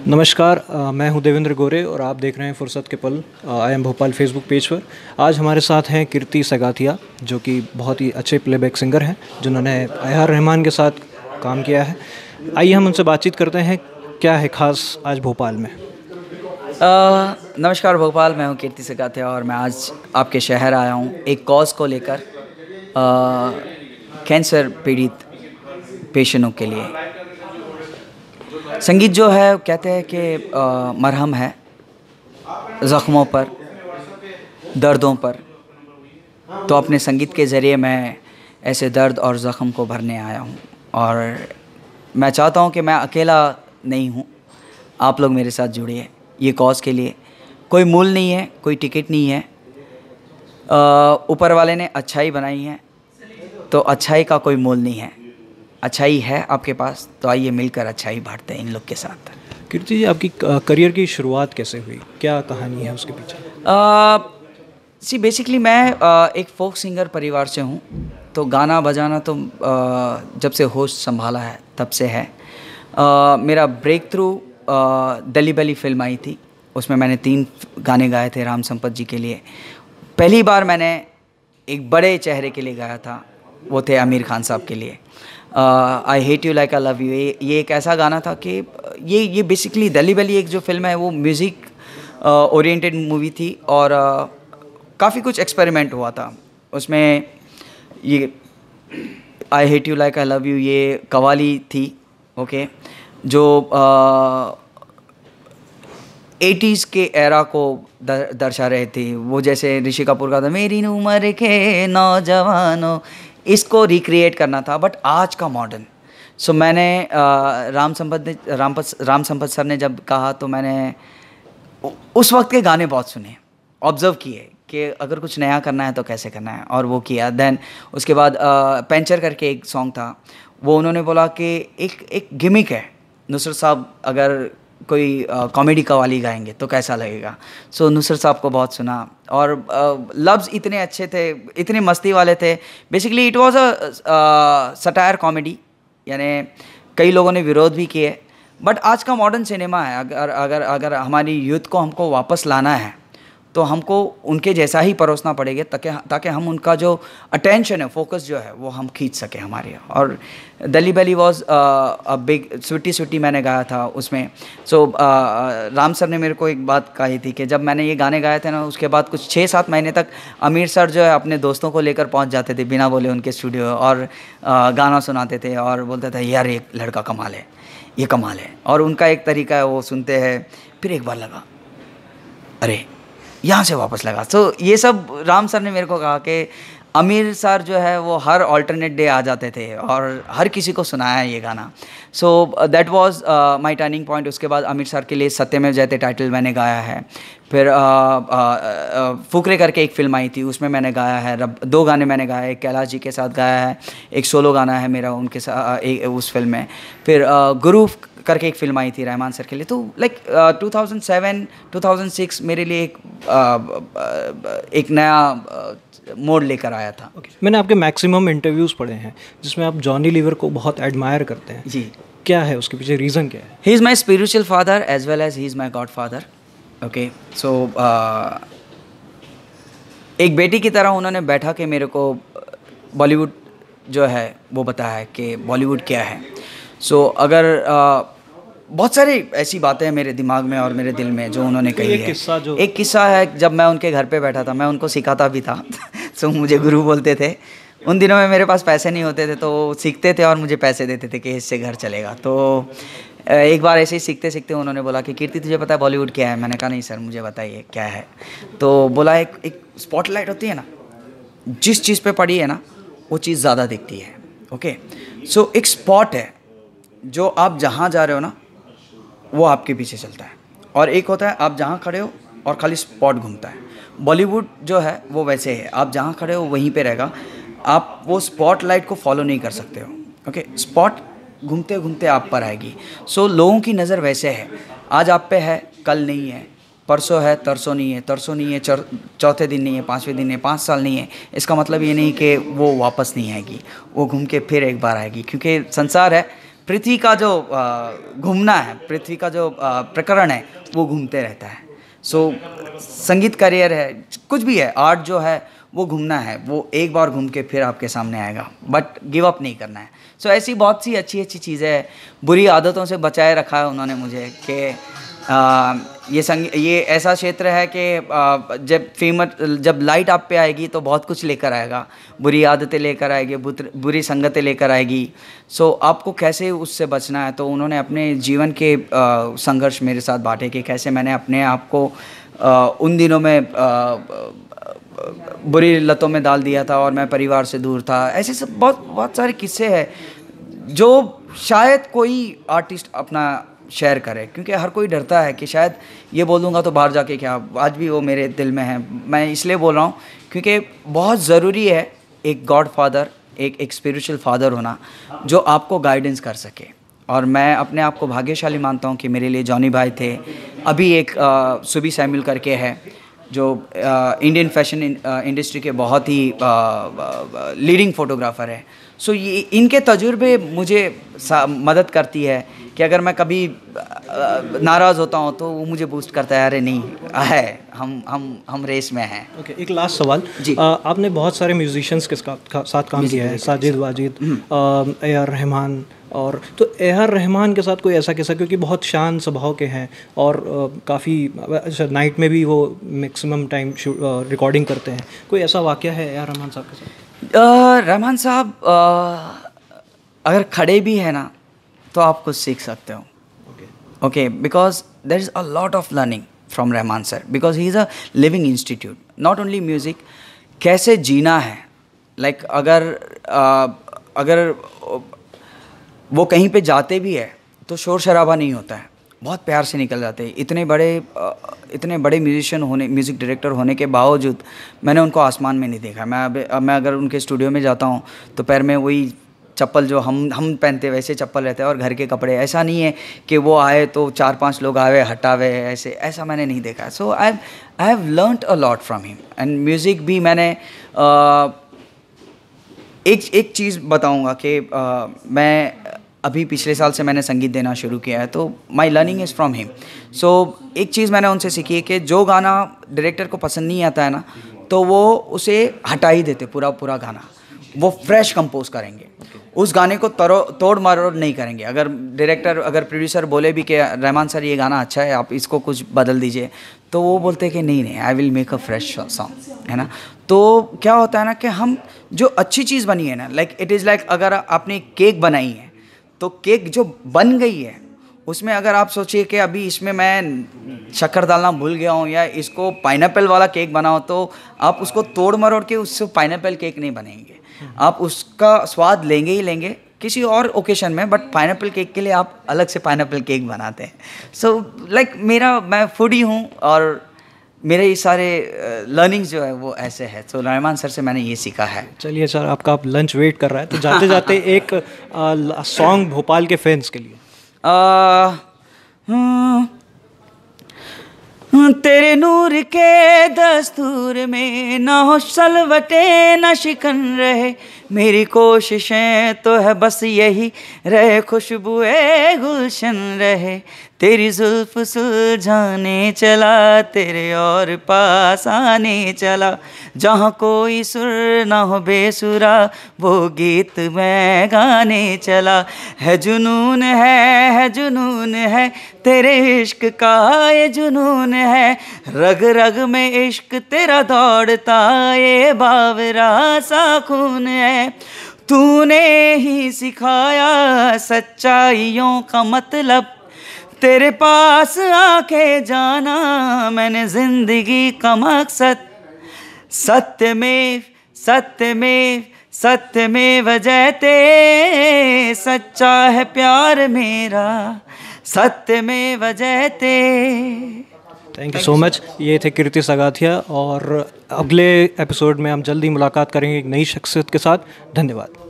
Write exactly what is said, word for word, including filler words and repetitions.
नमस्कार, अ, मैं हूं देवेंद्र गोरे और आप देख रहे हैं फुर्सत के पल I am Bhopal Facebook page पर। आज हमारे साथ हैं कीर्ति सगाथिया, जो कि बहुत ही अच्छे प्लेबैक सिंगर हैं, जिन्होंने ए आर रहमान के साथ काम किया है। आइए हम उनसे बातचीत करते हैं, क्या है ख़ास आज भोपाल में। अ, नमस्कार भोपाल, मैं हूँ कीर्ति सगाथिया और मैं आज आपके शहर आया हूँ एक कॉज को लेकर, कैंसर पीड़ित पेशेंटों के लिए। संगीत जो है कहते हैं कि अ, मरहम है ज़ख्मों पर, दर्दों पर। तो अपने संगीत के ज़रिए मैं ऐसे दर्द और ज़ख्म को भरने आया हूँ और मैं चाहता हूँ कि मैं अकेला नहीं हूँ, आप लोग मेरे साथ जुड़िए ये कॉज के लिए। कोई मूल नहीं है, कोई टिकट नहीं है, ऊपर वाले ने अच्छाई बनाई है तो अच्छाई का कोई मूल नहीं है। अच्छाई है आपके पास तो आइए मिलकर अच्छाई बांटते हैं इन लोग के साथ। कीर्ति जी, आपकी करियर की शुरुआत कैसे हुई, क्या कहानी है उसके पीछे? सी बेसिकली मैं आ, एक फोक सिंगर परिवार से हूँ, तो गाना बजाना तो आ, जब से होश संभाला है तब से है। आ, मेरा break through Delhi belly film आई थी, उसमें मैंने तीन गाने गाए थे राम संपत जी के लिए। पहली बार मैंने एक बड़े चेहरे के लिए गाया था, वो थे आमिर खान साहब के लिए। I hate you like I love you. ये एक ऐसा गाना था कि ये ये बेसिकली दिल्ली बली एक जो फिल्म है वो म्यूज़िक ओरिएंटेड मूवी थी और uh, काफ़ी कुछ एक्सपेरिमेंट हुआ था उसमें। ये I hate you like I love you ये कवाली थी, ओके, जो एटीज़ के एरा को दर, दर्शा रहे थे। वो जैसे ऋषि कपूर का था मेरी उम्र के नौजवानों, इसको रिक्रिएट करना था बट आज का मॉडर्न। सो so, मैंने आ, राम संपत ने राम राम संपत सर ने जब कहा तो मैंने उस वक्त के गाने बहुत सुने, ऑब्ज़र्व किए कि अगर कुछ नया करना है तो कैसे करना है, और वो किया। देन उसके बाद पेंचर करके एक सॉन्ग था, वो उन्होंने बोला कि एक एक गिमिक है, नुसरत साहब अगर कोई कॉमेडी कवाली गाएंगे तो कैसा लगेगा। सो so, नुसरत साहब को बहुत सुना और लफ्ज़ इतने अच्छे थे, इतने मस्ती वाले थे। Basically it was a satire comedy, यानी कई लोगों ने विरोध भी किए, बट आज का मॉडर्न सिनेमा है। अगर अगर अगर हमारी यूथ को हमको वापस लाना है तो हमको उनके जैसा ही परोसना पड़ेगा, ताकि ताकि हम उनका जो अटेंशन है, फोकस जो है वो हम खींच सकें हमारे। और Delhi belly was a big sweety sweety मैंने गाया था उसमें। So so, uh, Ram sir ने मेरे को एक बात कही थी कि जब मैंने ये गाने गाए थे ना, उसके बाद कुछ छः सात महीने तक आमिर सर जो है अपने दोस्तों को लेकर पहुंच जाते थे बिना बोले उनके स्टूडियो, और uh, गाना सुनाते थे और बोलते थे यार ये लड़का कमाल है, ये कमाल है। और उनका एक तरीका है, वो सुनते हैं फिर एक बार लगा अरे यहाँ से वापस लगा। सो so, ये सब राम सर ने मेरे को कहा कि आमिर सर जो है वो हर अल्टरनेट डे आ जाते थे और हर किसी को सुनाया है ये गाना। So that was my turning point. उसके बाद आमिर सर के लिए सत्यमेव जयते टाइटल मैंने गाया है। फिर uh, uh, uh, फुकरे करके एक फिल्म आई थी, उसमें मैंने गाया है। रब दो गाने मैंने गाए, एक कैलाश जी के साथ गाया है, एक सोलो गाना है मेरा उनके साथ एक, उस फिल्म में। फिर uh, गुरु करके एक फिल्म आई थी रहमान सर के लिए। तो like two thousand seven two thousand six मेरे लिए एक uh, uh, एक नया मोड़ लेकर आया था। okay. मैंने आपके मैक्सिमम इंटरव्यूज़ पढ़े हैं जिसमें आप जॉनी लीवर को बहुत एडमायर करते हैं जी। क्या है उसके पीछे, रीज़न क्या है? He is my spiritual father as well as he is my godfather. Okay, so एक बेटी की तरह उन्होंने बैठा के मेरे को बॉलीवुड जो है वो बताया है कि बॉलीवुड क्या है। सो so, अगर uh, बहुत सारी ऐसी बातें हैं मेरे दिमाग में और मेरे दिल में जो उन्होंने कही है। किस्सा जो एक किस्सा है, जब मैं उनके घर पे बैठा था, मैं उनको सिखाता भी था सो मुझे गुरु बोलते थे। उन दिनों में मेरे पास पैसे नहीं होते थे तो सीखते थे और मुझे पैसे देते थे कि इससे घर चलेगा। तो एक बार ऐसे ही सीखते सीखते उन्होंने बोला कि कीर्ति तुझे पता है बॉलीवुड क्या है? मैंने कहा नहीं सर, मुझे बताइए क्या है। तो बोला एक एक स्पॉटलाइट होती है ना, जिस चीज़ पे पड़ी है ना वो चीज़ ज़्यादा दिखती है। ओके, सो एक स्पॉट है जो आप जहाँ जा रहे हो ना वो आपके पीछे चलता है, और एक होता है आप जहाँ खड़े हो और खाली स्पॉट घूमता है। बॉलीवुड जो है वो वैसे है, आप जहाँ खड़े हो वहीं पे रहेगा, आप वो स्पॉट लाइट को फॉलो नहीं कर सकते हो। ओके, स्पॉट घूमते घूमते आप पर आएगी। सो लोगों की नज़र वैसे है, आज आप पे है कल नहीं है, परसों है तरसों नहीं है, तरसों नहीं है चौथे दिन नहीं है, पाँचवें दिन नहीं है, पाँच साल नहीं है। इसका मतलब ये नहीं कि वो वापस नहीं आएगी, वो घूम के फिर एक बार आएगी, क्योंकि संसार है पृथ्वी का जो अ, घूमना है, पृथ्वी का जो अ, प्रकरण है वो घूमते रहता है। सो संगीत करियर है, कुछ भी है, आर्ट जो है वो घूमना है, वो एक बार घूम के फिर आपके सामने आएगा, बट गिव अप नहीं करना है। सो so, ऐसी बहुत सी अच्छी अच्छी चीज़ें हैं। बुरी आदतों से बचाए रखा है उन्होंने मुझे कि आ, ये संग ये ऐसा क्षेत्र है कि आ, जब फेमस जब लाइट आप पे आएगी तो बहुत कुछ लेकर आएगा, बुरी आदतें लेकर आएगी, बुरी संगतें लेकर आएगी। सो so, आपको कैसे उससे बचना है, तो उन्होंने अपने जीवन के आ, संघर्ष मेरे साथ बांटे कि कैसे मैंने अपने आप को आ, उन दिनों में आ, बुरी लतों में डाल दिया था और मैं परिवार से दूर था। ऐसे सब बहुत बहुत सारे किस्से हैं जो शायद कोई आर्टिस्ट अपना शेयर करे, क्योंकि हर कोई डरता है कि शायद ये बोल दूंगा तो बाहर जाके क्या। आज भी वो मेरे दिल में है। मैं इसलिए बोल रहा हूँ क्योंकि बहुत ज़रूरी है एक गॉड फादर, एक एक स्पिरिचुअल फादर होना जो आपको गाइडेंस कर सके। और मैं अपने आप को भाग्यशाली मानता हूँ कि मेरे लिए जॉनी भाई थे। अभी एक आ, सुबी सैमुअल करके है जो इंडियन फैशन इंडस्ट्री के बहुत ही लीडिंग फोटोग्राफर है। सो so, ये इनके तजुर्बे मुझे मदद करती है कि अगर मैं कभी नाराज़ होता हूँ तो वो मुझे बूस्ट करता है, अरे नहीं है, हम हम हम रेस में हैं। ओके okay, एक लास्ट सवाल जी। आ, आपने बहुत सारे म्यूजिशियंस के साथ काम किया है, साजिद वाजिद, ए आर रहमान, और तो ए आर रहमान के साथ कोई ऐसा किस्सा, क्योंकि बहुत शांत स्वभाव के हैं और काफ़ी अच्छा नाइट में भी वो मैक्सिमम टाइम रिकॉर्डिंग करते हैं, कोई ऐसा वाक़या है ए आर रहमान साहब के साथ? रहमान साहब अगर खड़े भी है ना तो आप कुछ सीख सकते हो। Okay, because there is a lot of learning from Rahman sir, because he is a living institute, not only music, कैसे जीना है। लाइक like, अगर uh, अगर वो कहीं पे जाते भी है तो शोर शराबा नहीं होता है, बहुत प्यार से निकल जाते हैं। इतने बड़े इतने बड़े म्यूजिशियन होने, म्यूज़िक डायरेक्टर होने के बावजूद मैंने उनको आसमान में नहीं देखा। मैं अब मैं अगर उनके स्टूडियो में जाता हूँ तो पैर में वही चप्पल जो हम हम पहनते वैसे चप्पल रहते हैं और घर के कपड़े। ऐसा नहीं है कि वो आए तो चार पांच लोग आए हटावे, ऐसे ऐसा मैंने नहीं देखा। So I I have learned a lot from him. And music भी मैंने uh, एक एक चीज़ बताऊँगा कि uh, मैं अभी पिछले साल से मैंने संगीत देना शुरू किया है, तो my learning is from him. So एक चीज़ मैंने उनसे सीखी है कि जो गाना डायरेक्टर को पसंद नहीं आता है ना, तो वो उसे हटा ही देते, पूरा पूरा गाना वो फ्रेश कंपोज करेंगे, उस गाने को तरो तोड़ मरोड़ नहीं करेंगे। अगर डायरेक्टर अगर प्रोड्यूसर बोले भी कि रहमान सर ये गाना अच्छा है, आप इसको कुछ बदल दीजिए, तो वो बोलते हैं कि नहीं नहीं I will make a fresh song, है ना। तो क्या होता है ना कि हम जो अच्छी चीज़ बनी है ना, लाइक इट इज़ लाइक अगर आपने केक बनाई है तो केक जो बन गई है उसमें अगर आप सोचिए कि अभी इसमें मैं शक्कर डालना भूल गया हूँ या इसको पाइनएप्पल वाला केक बनाओ, तो आप उसको तोड़ मरोड़ के उससे पाइनएप्पल केक नहीं बनेंगे। आप उसका स्वाद लेंगे ही लेंगे किसी और ओकेशन में, बट पाइनएप्पल केक के लिए आप अलग से पाइनएप्पल केक बनाते हैं। सो so, लाइक like, मेरा मैं फूडी हूँ और मेरे ये सारे लर्निंग्स जो है वो ऐसे है। तो रहमान सर से मैंने ये सीखा है। चलिए सर, आपका आप लंच वेट कर रहा है, तो जाते जाते एक सॉन्ग भोपाल के फैंस के लिए। आ, तेरे नूर के दस्तूर में ना हो सलवटे ना शिकन रहे, मेरी कोशिशें तो है बस यही रहे, खुशबुए गुलशन रहे, तेरी जुल्फ सुलझाने चला, तेरे और पास आने चला, जहाँ कोई सुर ना हो बेसुरा वो गीत मैं गाने चला, है जुनून है है जुनून है तेरे इश्क का ये जुनून है, रग रग में इश्क तेरा दौड़ता ये बावरा सा खून है, तूने ही सिखाया सच्चाइयों का मतलब, तेरे पास आके जाना मैंने जिंदगी का मकसद, सत्य में सत्य में सत्य में वजहते, सच्चा है प्यार मेरा सत्य में वजहते। Thank you so much. ये थे कीर्ति सगाथिया, और अगले एपिसोड में हम जल्दी मुलाकात करेंगे एक नई शख्सियत के साथ। धन्यवाद।